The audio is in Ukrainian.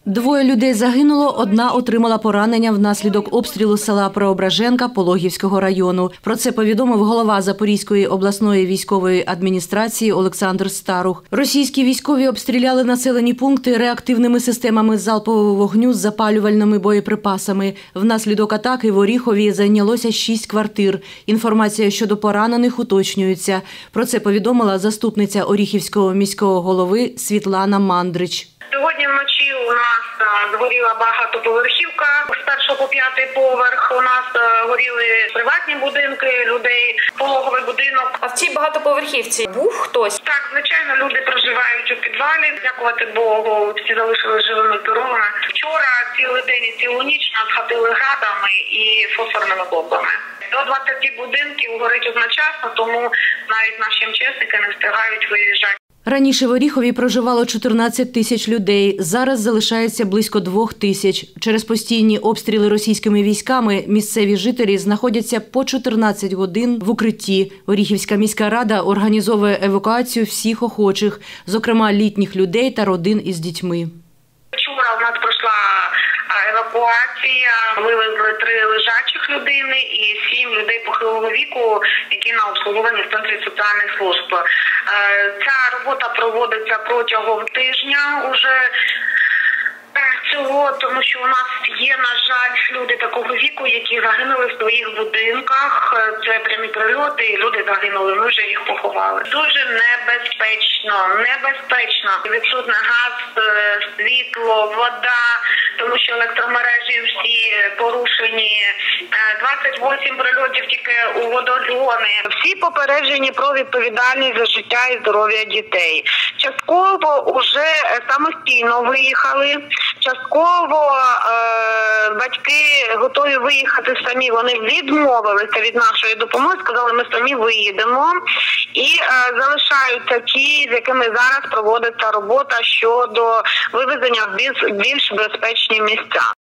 Двоє людей загинуло, одна отримала поранення внаслідок обстрілу села Преображенка Пологівського району. Про це повідомив голова Запорізької обласної військової адміністрації Олександр Старух. Російські військові обстріляли населені пункти реактивними системами залпового вогню з запалювальними боєприпасами. Внаслідок атаки в Оріхові зайнялося 6 квартир. Інформація щодо поранених уточнюється. Про це повідомила заступниця Оріхівського міського голови Світлана Мандрич. Сьогодні вночі у нас згоріла багатоповерхівка з 1 по 5 поверх. У нас горіли приватні будинки людей, пологовий будинок. А в цій багатоповерхівці був хтось? Так, звичайно, люди проживають у підвалі. Дякувати Богу, всі залишилися живими, здоровими. Вчора цілий день і цілу ніч нас гатили градами і фосфорними бомбами. До 20 будинків горить одночасно, тому навіть наші МЧСники не встигають виїжджати. Раніше в Оріхові проживало 14 тисяч людей, зараз залишається близько 2 тисяч. Через постійні обстріли російськими військами місцеві жителі знаходяться по 14 годин в укритті. Оріхівська міська рада організовує евакуацію всіх охочих, зокрема літніх людей та родин із дітьми. Вчора у нас пройшла евакуація, вивезли 3 лежачих людини і 7 людей похилого віку, які на обслуговуванні в центрі соціальних служб. Ця робота проводиться протягом тижня уже цього, тому що у нас є, на жаль, люди такого віку, які загинули в своїх будинках. Це прямі прильоти, і люди загинули, ми вже їх поховали. Дуже небезпечно. Відсутний газ, світло, вода, тому що електромережі всі порушені. 28 прильотів тільки у водогони. Всі попереджені про відповідальність за життя і здоров'я дітей. Частково вже самостійно виїхали, частково батьки готові виїхати самі. Вони відмовилися від нашої допомоги, сказали, ми самі виїдемо. І залишаються ті, з якими зараз проводиться робота щодо вивезення в більш безпечні місця.